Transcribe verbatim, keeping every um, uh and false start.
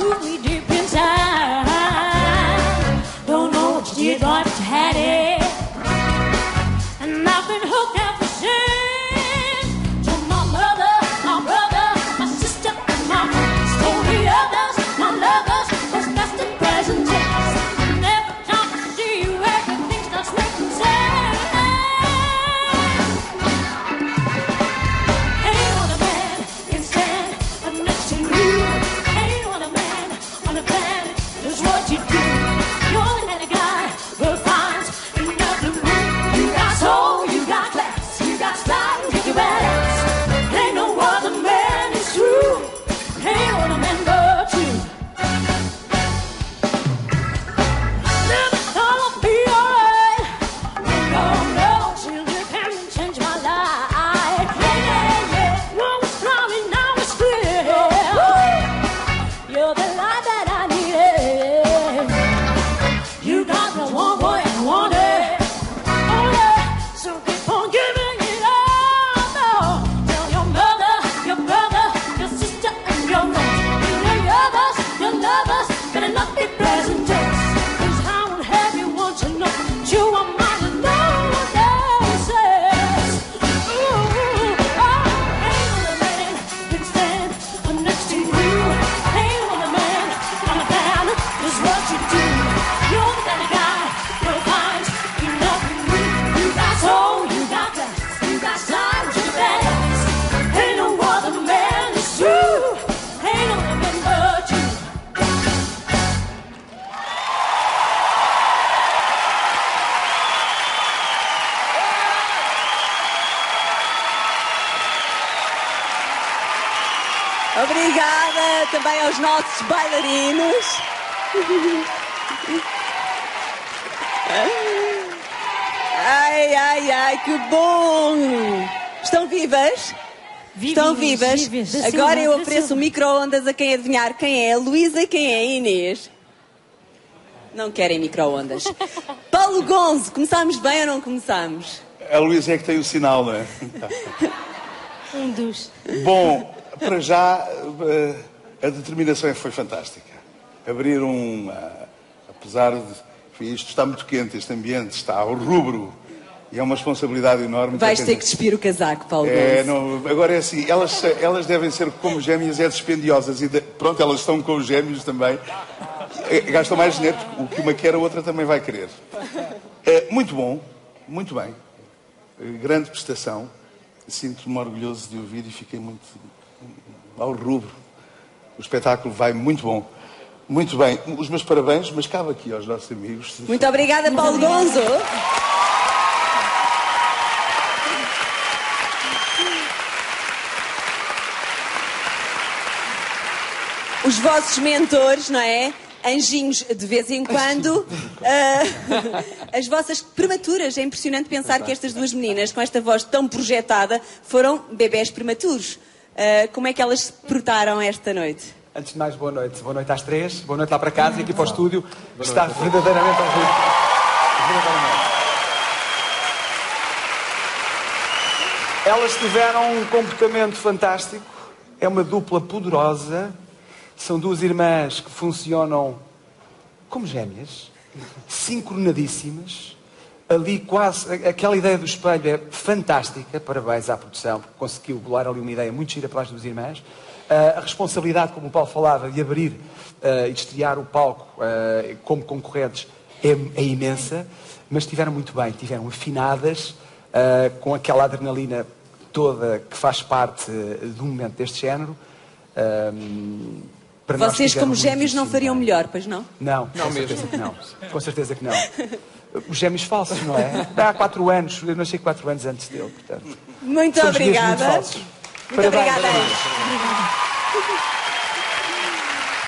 took me deep inside. Don't know what you did, but you had it. And I've been hooked ever since. To my mother, my brother, my sister, and my friends. Told the others, my lovers, was best in present tense. And every time I see you, everything starts making sense. Ain't what a man can stand up next to you. Ain't what a man on the planet is what you do. You're the kind of guy who finds enough to move. You got soul, you got class, you got style, you got badass. Ain't no other man is true. Ain't what a man but you. Never thought I'd be alright. No, no, till you came and changed my life. Yeah, yeah, yeah. One was cloudy, now it's clear. You're the light that I needed. You got the one boy I wanted. Oh yeah, so keep on giving it up. No. Tell your mother, your brother, your sister, and your friends. You know your others, your lovers, better not be present tense. 'Cause I won't have you want to know that you are mine and no one else's. Ooh, oh, ain't what a man can stand next to you. Ain't what a man on the planet is what you do. You're the kind of guy who finds enough in me. You got soul, you got class, you got style, you got badass. Ain't no other man is true. Ain't no other man but you. Obrigada também aos nossos bailarinos. Ai, ai, ai, que bom! Estão vivas? Estão vivas? Agora eu ofereço o micro-ondas a quem adivinhar quem é a Luísa e quem é a Inês. Não querem micro-ondas. Paulo Gonzo, começámos bem ou não começámos? A Luísa é que tem o sinal, não é? Um dos. Bom, para já, eh, a determinação foi fantástica. Abrir um... ah, apesar de... enfim, isto está muito quente, este ambiente está ao rubro. E é uma responsabilidade enorme. Vais Quer ter que dizer, despir o casaco, Paulo É, Gonzo. não, agora é assim, elas, elas devem ser como gêmeas, é dispendiosas. E de- pronto, elas estão com os gêmeos também. Eh, Gastam mais dinheiro, porque o que uma quer, a outra também vai querer. É, muito bom, muito bem. Eh, Grande prestação. Sinto-me orgulhoso de ouvir e fiquei muito ao rubro. O espetáculo vai muito bom. Muito bem. Os meus parabéns, mas cabe aqui aos nossos amigos. Muito obrigada, Paulo Gonzo. Os vossos mentores, não é? Anjinhos de vez em quando. Ah, as vossas prematuras. É impressionante pensar que estas duas meninas, com esta voz tão projetada, foram bebés prematuros. Ah, como é que elas se portaram esta noite? Antes de mais, boa noite. Boa noite às três. Boa noite lá para casa e aqui para o estúdio. Está verdadeiramente ao vivo. Verdadeiramente. Elas tiveram um comportamento fantástico. É uma dupla poderosa. São duas irmãs que funcionam como gêmeas, sincronadíssimas. Ali quase... Aquela ideia do espelho é fantástica. Parabéns à produção, porque conseguiu bolar ali uma ideia muito gira para as duas irmãs. Uh, a responsabilidade, como o Paulo falava, de abrir uh, e de estrear o palco uh, como concorrentes é, é imensa, mas estiveram muito bem, estiveram afinadas, uh, com aquela adrenalina toda que faz parte uh, de um momento deste género. Uh, para nós Vocês, tiveram como gêmeos, muitíssimo não fariam bem. melhor, pois não? Não, Não com mesmo. certeza que não. Com certeza que não. Os gêmeos falsos, não é? Há quatro anos, eu nasci quatro anos antes dele, portanto. Muito Somos mesmo muito obrigada. falsos. Muito Parabéns. obrigada.